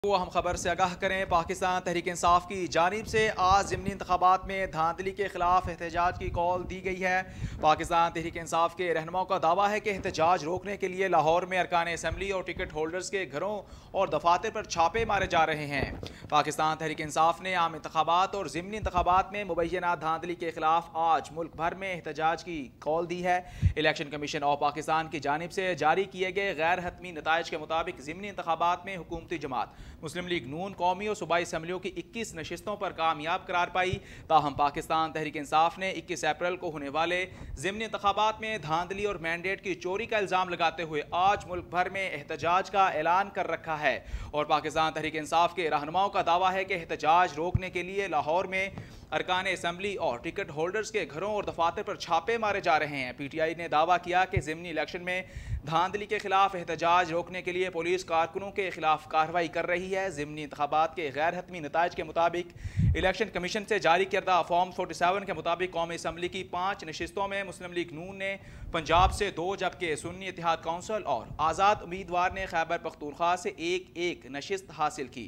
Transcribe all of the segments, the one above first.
کو ہم خبر سے آگاہ کریں۔ پاکستان تحریک انصاف کی جانب سے آج ضمنی انتخابات میں دھاندلی کے خلاف احتجاج کی کال دی گئی ہے۔ پاکستان تحریک انصاف کے رہنماؤں کا دعویٰ ہے کہ احتجاج روکنے کے لیے لاہور میں ارکان اسمبلی اور ٹکٹ ہولڈرز کے گھروں اور دفاتر پر چھاپے مارے جا رہے ہیں۔ پاکستان تحریک انصاف نے عام انتخابات اور ضمنی انتخابات میں مبینہ دھاندلی کے خلاف آج ملک بھر میں احتجاج کی کال دی ہے۔ الیکشن کمیشن آف پاکستان کی جانب سے جاری کیے گئے غیر حتمی نتائج کے مطابق ضمنی انتخابات میں حکومتی جماعت مسلم لیگ نون قومی اور صوبائی اسمبلیوں کی 21 نشستوں پر کامیاب قرار پائی۔ تاہم پاکستان تحریک انصاف نے 21 اپریل کو ہونے والے ضمنی انتخابات میں دھاندلی اور مینڈیٹ کی چوری کا الزام لگاتے ہوئے آج ملک بھر میں احتجاج کا اعلان کر رکھا ہے، اور پاکستان تحریک انصاف کے رہنماؤں کا دعویٰ ہے کہ احتجاج روکنے کے لیے لاہور میں ارکان اسمبلی اور ٹکٹ ہولڈرز کے گھروں اور دفاتر پر چھاپے مارے جا رہے ہیں۔ پی ٹی آئی نے دعویٰ کیا کہ ضمنی الیکشن میں دھاندلی کے خلاف احتجاج روکنے کے لیے پولیس کارکنوں کے خلاف کارروائی کر رہی ہے۔ ضمنی انتخابات کے غیر حتمی نتائج کے مطابق الیکشن کمیشن سے جاری کردہ فارم 47 کے مطابق قومی اسمبلی کی 5 نشستوں میں مسلم لیگ نون نے پنجاب سے 2 جبکہ سنی اتحاد کونسل اور آزاد امیدوار نے خیبر پختونخوا سے ایک نشست حاصل کی۔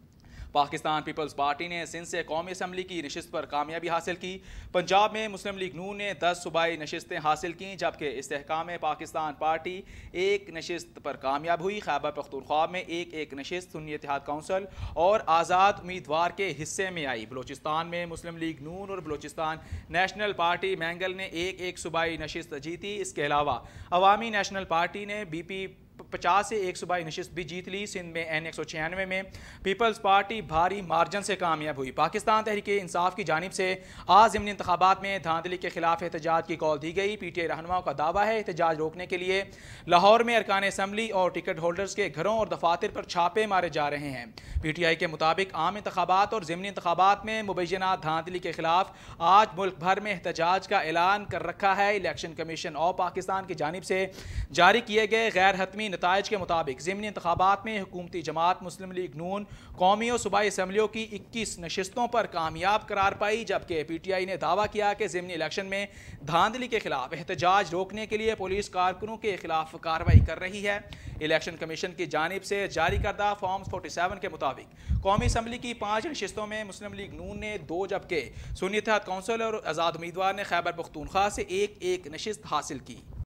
پاکستان پیپلز پارٹی نے سندھ سے قومی اسمبلی کی نشست پر کامیابی حاصل کی۔ پنجاب میں مسلم لیگ نون نے 10 صوبائی نشستیں حاصل کیں، جبکہ استحکام پاکستان پارٹی 1 نشست پر کامیاب ہوئی۔ خیبر پختونخوا میں ایک نشست سنی اتحاد کونسل اور آزاد امیدوار کے حصے میں آئی۔ بلوچستان میں مسلم لیگ نون اور بلوچستان نیشنل پارٹی مینگل نے ایک صوبائی نشست جیتی۔ اس کے علاوہ عوامی نیشنل پارٹی نے BP 50 سے 1 صوبائی نشست بھی جیت لی۔ سندھ میں N 196 میں پیپلز پارٹی بھاری مارجن سے کامیاب ہوئی۔ پاکستان تحریک انصاف کی جانب سے آج ضمنی انتخابات میں دھاندلی کے خلاف احتجاج کی کال دی گئی۔ PTI رہنماؤں کا دعویٰ ہے احتجاج روکنے کے لیے لاہور میں ارکان اسمبلی اور ٹکٹ ہولڈرز کے گھروں اور دفاتر پر چھاپے مارے جا رہے ہیں۔ PTI کے مطابق عام انتخابات اور ضمنی انتخابات میں مبینہ دھاندلی کے خلاف آج ملک بھر میں احتجاج کا اعلان کر رکھا ہے۔ الیکشن کمیشن آف پاکستان کی جانب سے جاری کیے گئے غیر حتمی نتائج کے مطابق ضمنی انتخابات میں حکومتی جماعت مسلم لیگ نون قومی اور صوبائی اسمبلیوں کی 21 نشستوں پر کامیاب قرار پائی، جبکہ PTI نے دعویٰ کیا کہ ضمنی الیکشن میں دھاندلی کے خلاف احتجاج روکنے کے لیے پولیس کارکنوں کے خلاف کارروائی کر رہی ہے۔ الیکشن کمیشن کی جانب سے جاری کردہ فارم 47 کے مطابق قومی اسمبلی کی 5 نشستوں میں مسلم لیگ نون نے 2 جبکہ سنی اتحاد کونسل اور آزاد امیدوار نے خیبر پختونخوا سے ایک نشست حاصل کی۔